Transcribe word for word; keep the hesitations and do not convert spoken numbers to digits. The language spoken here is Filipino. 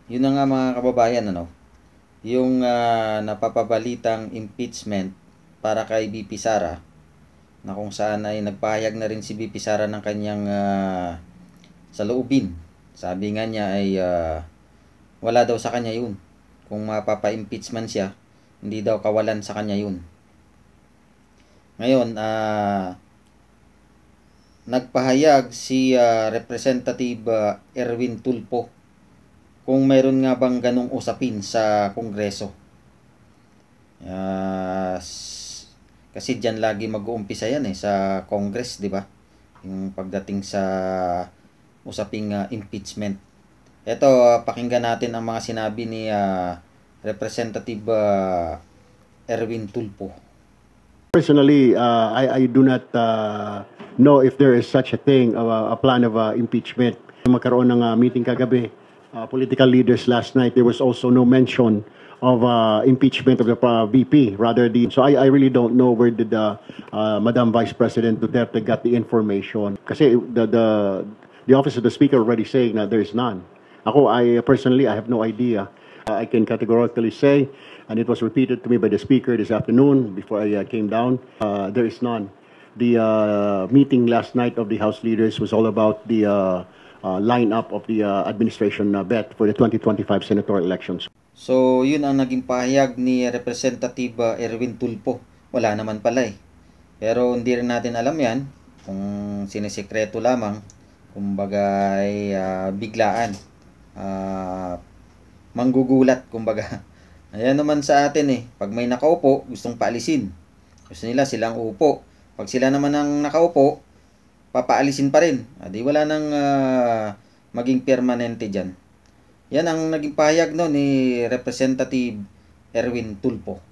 Yun na nga mga kababayan, ano, yung ah, napapabalitang impeachment para kay B P Sara, na kung saan ay nagpahayag na rin si B P Sara ng kanyang ah, saloobin. Sabi nga niya ay ah, wala daw sa kanya yun. Kung mapapa-impeach man siya, hindi daw kawalan sa kanya yun. Ngayon, ah, nagpahayag si ah, Representative ah, Erwin Tulfo kung mayroon nga bang ganong usapin sa Kongreso. Ah, s- kasi diyan lagi mag-uumpisa yan eh sa Congress, di ba? Yung pagdating sa usaping ah, impeachment. Ito, ah, pakinggan natin ang mga sinabi ni ah, Representative ah, Erwin Tulfo. Personally, uh, I, I do not uh, know if there is such a thing, uh, a plan of uh, impeachment. Magkaroon ng uh, meeting kagabi, uh, political leaders last night, there was also no mention of uh, impeachment of the uh, V P. Rather, the so I, I really don't know where did the uh, Madam Vice President Duterte got the information. Kasi the the the office of the Speaker already saying that there is none. Ako, I personally, I have no idea. Uh, I can categorically say, and it was repeated to me by the Speaker this afternoon before I uh, came down, uh, there is none. The uh, meeting last night of the House leaders was all about the uh, uh, lineup of the uh, administration uh, bet for the twenty twenty-five senatorial elections. So, yun ang naging pahayag ni Representative ah, Erwin Tulfo. Wala naman pala eh. Pero hindi rin natin alam yan kung sinisekreto lamang, kumbaga ay ah, biglaan. Ah, manggugulat, kumbaga. Ayan naman sa atin eh. Pag may nakaupo, gustong paalisin. Gusto nila silang upo. Pag sila naman ang nakaupo, papaalisin pa rin. Adi wala nang ah, maging permanente dyan. Yan ang naging pahayag no ni Representative Erwin Tulfo.